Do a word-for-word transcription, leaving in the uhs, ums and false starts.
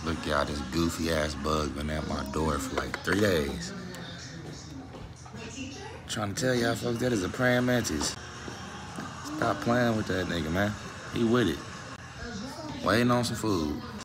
Look, y'all, this goofy ass bug been at my door for like three days. Trying to tell y'all folks that is a praying mantis. Stop playing with that nigga, man. He with it. Waiting on some food.